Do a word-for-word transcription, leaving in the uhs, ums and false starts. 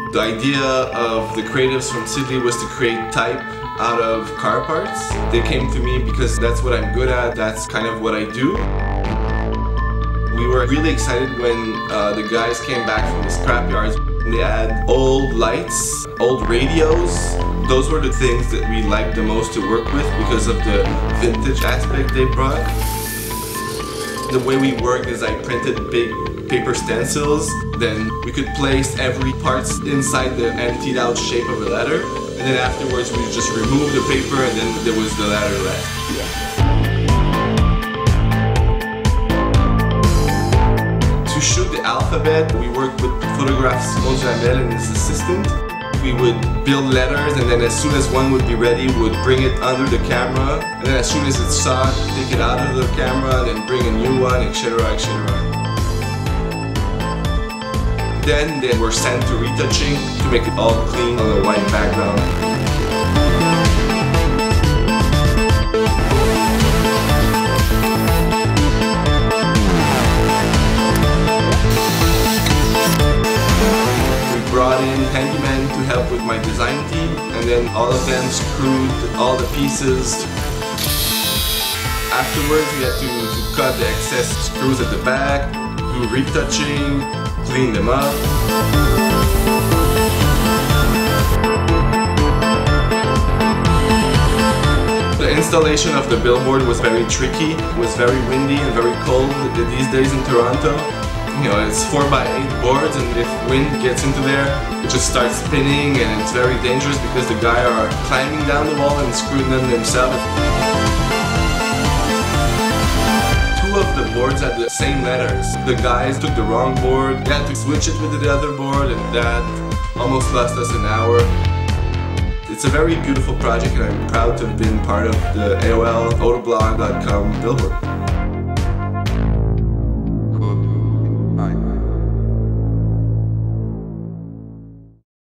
The idea of the creatives from Sid Lee was to create type out of car parts. They came to me because that's what I'm good at, that's kind of what I do. We were really excited when uh, the guys came back from the scrapyards. They had old lights, old radios. Those were the things that we liked the most to work with because of the vintage aspect they brought. The way we worked is I printed big paper stencils, then we could place every part inside the emptied out shape of a letter, and then afterwards we just remove the paper and then there was the letter left. To shoot the alphabet, we worked with photographer Simon Duhamel and his assistant. We would build letters, and then as soon as one would be ready, we would bring it under the camera, and then as soon as it saw it, take it out of the camera, and then bring a new one, et cetera, et cetera. Then they were sent to retouching to make it all clean on a white background. Brought in handymen to help with my design team, and then all of them screwed all the pieces. Afterwards we had to, to cut the excess screws at the back, do retouching, clean them up. The installation of the billboard was very tricky. It was very windy and very cold these days in Toronto. You know, it's four by eight boards, and if wind gets into there, it just starts spinning, and it's very dangerous because the guys are climbing down the wall and screwing them themselves. Two of the boards had the same letters. The guys took the wrong board, they had to switch it with the other board, and that almost lost us an hour. It's a very beautiful project, and I'm proud to have been part of the A O L Autoblog dot com billboard.